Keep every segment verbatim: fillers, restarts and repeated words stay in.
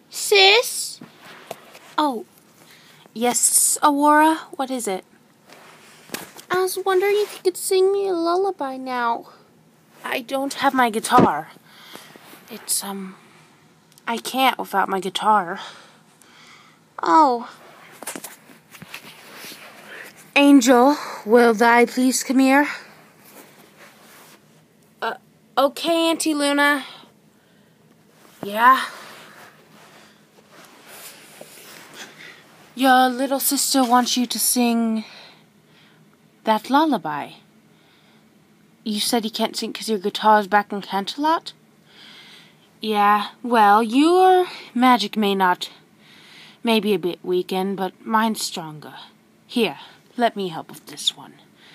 Sis? Oh, yes, Aurora? What is it? I was wondering if you could sing me a lullaby now. I don't have my guitar. It's, um, I can't without my guitar. Oh. Angel, will thy please come here? Uh, okay, Auntie Luna. Yeah? Your little sister wants you to sing that lullaby. You said you can't sing because your guitar is back in Canterlot? Yeah, well, your magic may not, may be a bit weakened, but mine's stronger. Here, let me help with this one.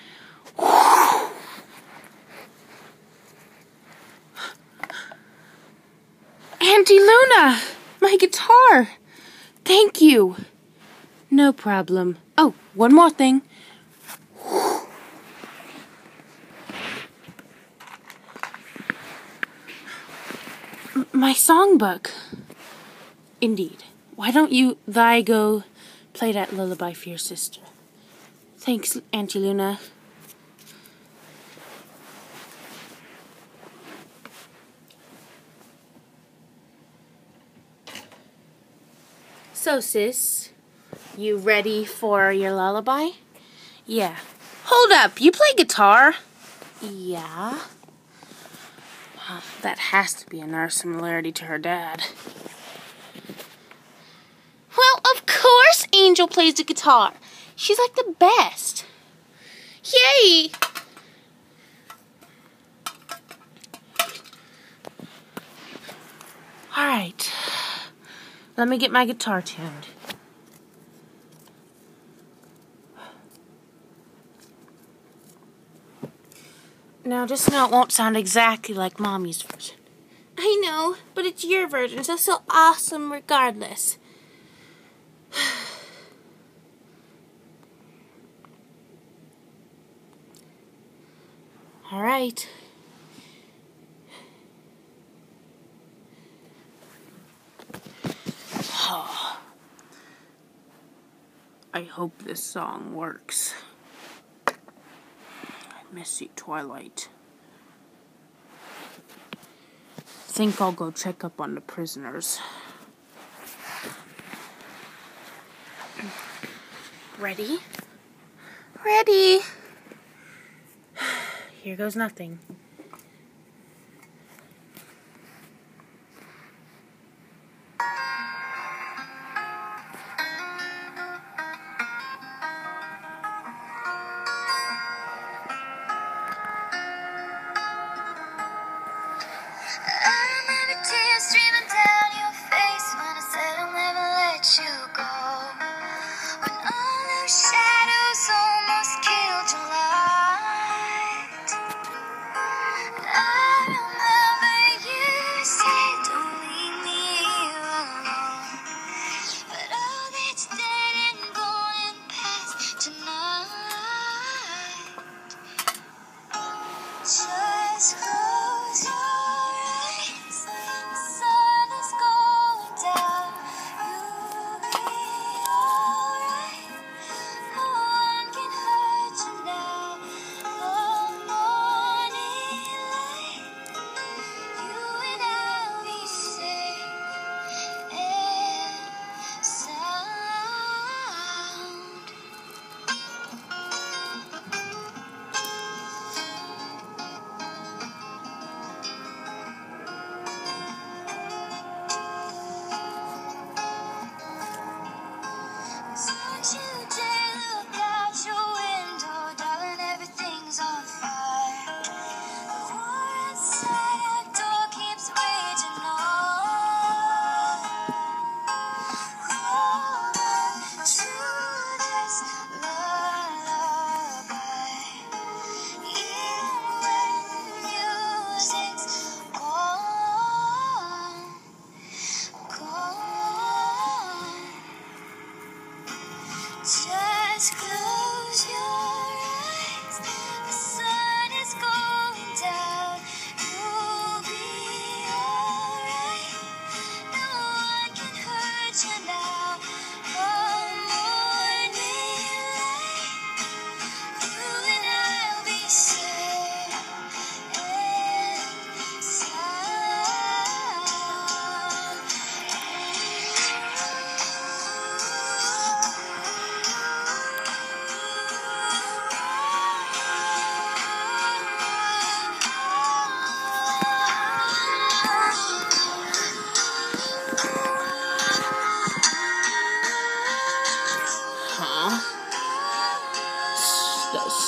Auntie Luna! My guitar! Thank you! No problem. Oh, one more thing. M- my songbook. Indeed. Why don't you, thy go, play that lullaby for your sister? Thanks, Auntie Luna. So, sis, you ready for your lullaby? Yeah. Hold up, you play guitar? Yeah. Huh, that has to be another similarity to her dad. Well, of course Angel plays the guitar. She's like the best. Yay! Alright. Let me get my guitar tuned. Now, just know it won't sound exactly like Mommy's version. I know, but it's your version, so so awesome regardless. Alright. I hope this song works. Missy Twilight. Think I'll go check up on the prisoners. Ready? Ready. Here goes nothing.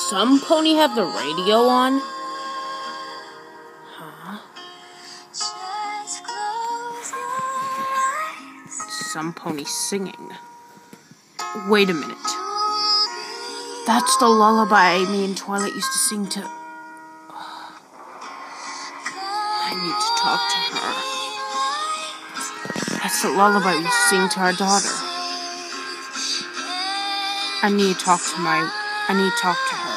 some pony have the radio on? Huh? Some pony singing. Wait a minute. That's the lullaby me and Twilight used to sing to... I need to talk to her. That's the lullaby we sing to our daughter. I need to talk to my... I need to talk to her.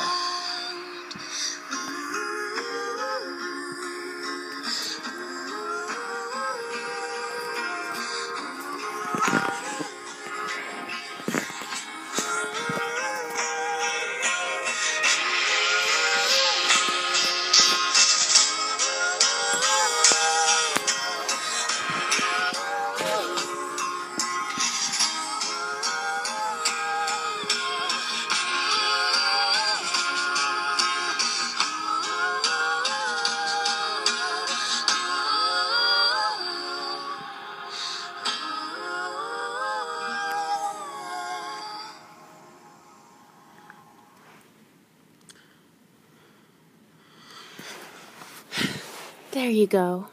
There you go.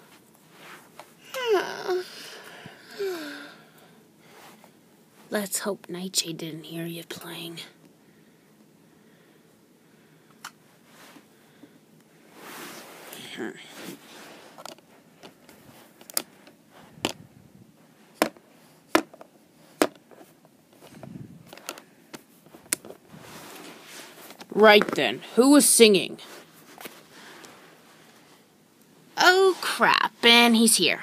Let's hope Nightshade didn't hear you playing. Right then, who was singing? Oh, crap, and he's here.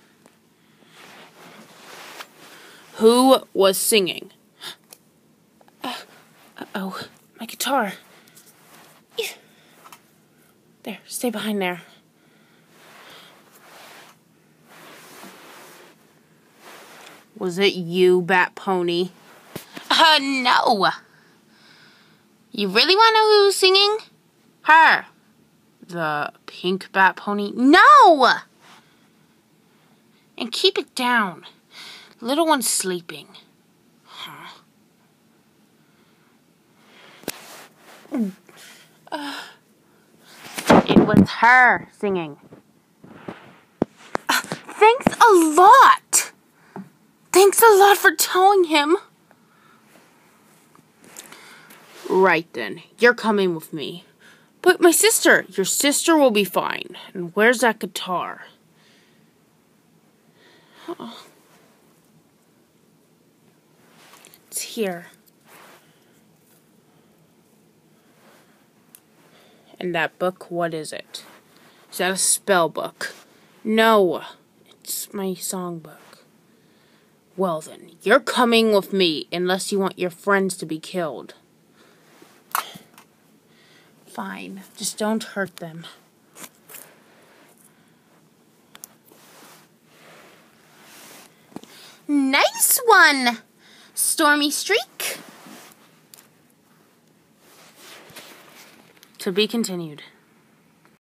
Who was singing? Uh, uh-oh, my guitar. There, stay behind there. Was it you, Bat Pony? Uh, no. You really want to know who was singing? Her. The pink Bat Pony? No! And keep it down. Little one's sleeping. Huh. Uh, it was her singing. Uh, thanks a lot. Thanks a lot for telling him. Right then, you're coming with me. But my sister, your sister will be fine. And where's that guitar? Oh. It's here. And that book, what is it? Is that a spell book? No, it's my songbook. Well then, you're coming with me unless you want your friends to be killed. Fine, just don't hurt them. Nice one, Stormy Streak. To be continued.